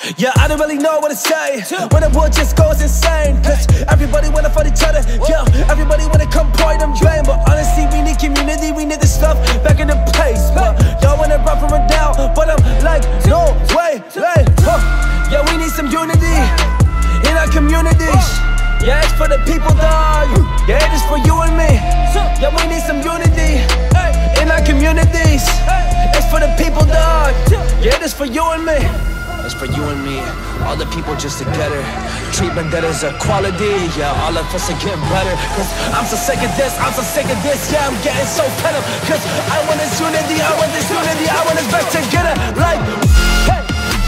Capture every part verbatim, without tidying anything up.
Yeah, I don't really know what to say when the world just goes insane. Cause everybody wanna fight each other, yeah. Everybody wanna come point and blame. But honestly, we need community, we need this stuff back in the place. But y'all wanna run from it down, but I'm like, no way, hey, huh. Yeah, we need some unity in our communities. Yeah, it's for the people, dog. Yeah, it's for you and me. Yeah, we need some unity in our communities. It's for the people, dog. Yeah, it's for you and me. It's for you and me, all the people just together. Treatment that is equality, yeah, all of us are getting better. Cause I'm so sick of this, I'm so sick of this, yeah, I'm getting so fed up. Cause I want this unity, I want this unity, I want us back together. Like, hey.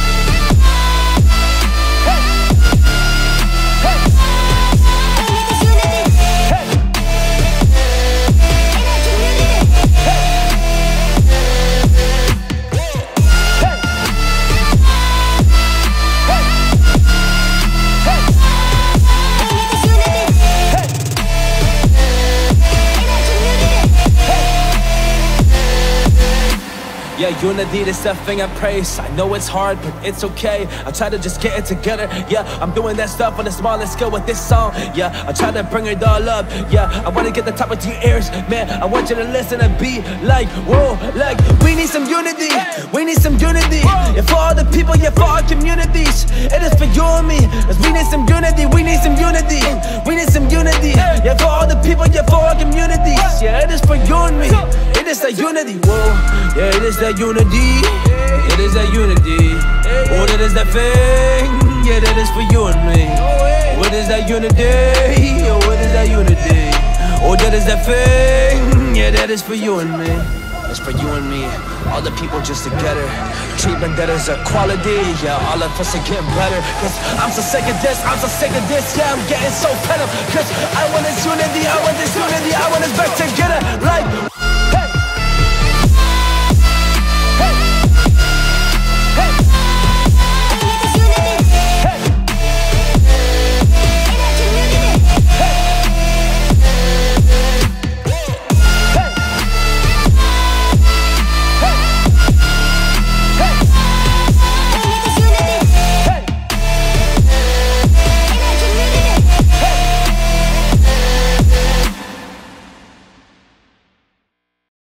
Yeah, unity is that thing I praise. I know it's hard, but it's okay. I try to just get it together. Yeah, I'm doing that stuff on a smaller scale with this song. Yeah, I try to bring it all up. Yeah, I wanna get the top of your ears. Man, I want you to listen and be like, whoa, like, we need some unity. We need some unity. Yeah, for all the people, yeah, for our communities. It is for you and me. Cause we need some unity. We need some unity. We need some unity. Yeah, for all the people, yeah, for our communities. Yeah, it is for you and me. It is that unity. Whoa, yeah, it is that unity, it is that unity. Oh, that is that thing, yeah, that is for you and me. What is that unity? Oh, what is that unity? Oh, that is that thing, yeah, that is for you and me. It's for you and me, all the people just together. Treatment that is equality, yeah, all of us are getting better. Cause I'm so sick of this, I'm so sick of this, yeah, I'm getting so fed up. Cause I want this unity, I want this unity, I want us back together. Like